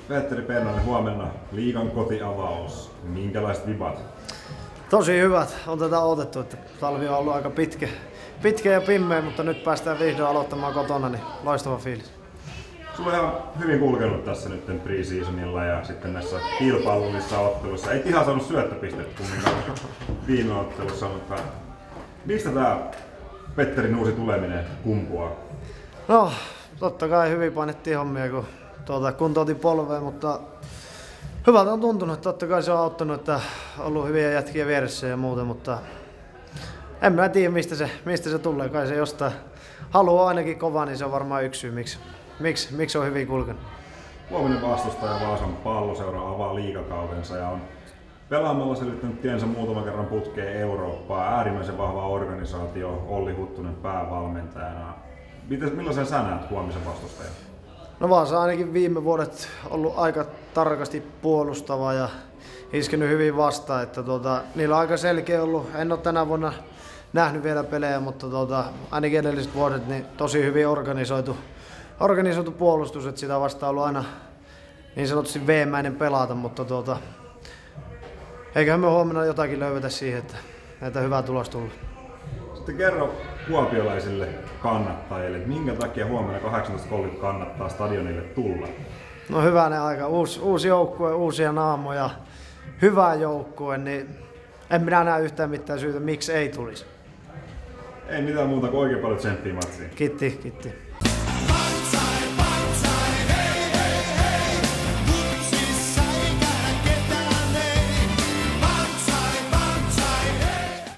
Petteri Pennanen, huomenna liigan kotiavaus. Minkälaiset vibat? Tosi hyvät. On tätä odotettu, että talvi on ollut aika pitkä ja pimmeä, mutta nyt päästään vihdoin aloittamaan kotona, niin loistava fiilis. Sulla on ihan hyvin kulkenut tässä nyt pre-seasonilla ja sitten näissä kilpailullisissa otteluissa. Ei ihan saanut syöttöpistettä kumminkaan viime ottelussa, mutta mistä tää Petterin uusi tuleminen kumpuaa? No, totta kai hyvin painettiin hommia, kun kuntoutin polveen, mutta hyvältä on tuntunut. Totta kai se on auttanut, että on ollut hyviä jätkiä vieressä ja muuta, mutta en mä tiedä mistä se tulee. Kai se jostain haluaa ainakin kovaa, niin se on varmaan yksi syy, miksi on hyvin kulkenut. Huominen vastustaja Vaasan Palloseura avaa liigakautensa ja on pelaamalla selittänyt tiensä muutaman kerran putkeen Eurooppaa. Äärimmäisen vahva organisaatio, Olli Huttunen päävalmentajana. Millaisen sä näet huomisen vastustajan? No Vaasa ainakin viime vuodet ollut aika tarkasti puolustava ja iskenyt hyvin vastaan. Että niillä on aika selkeä ollut. En ole tänä vuonna nähnyt vielä pelejä, mutta ainakin edelliset vuodet niin tosi hyvin organisoitu puolustus, että sitä vastaan on ollut aina niin sanotusti veemäinen pelata, mutta eiköhän me huomenna jotakin löydetä siihen, että hyvä tulos tullut. Sitten kerro kuopiolaisille kannattajille, että minkä takia huomenna 18.30 kannattaa stadionille tulla? No hyvänen aika, uusi joukkue, uusia naamoja, hyvä joukkue, niin en minä näe yhtään mitään syytä, miksi ei tulisi. Ei mitään muuta kuin oikein paljon tsemppiä matsiin. Kiitti.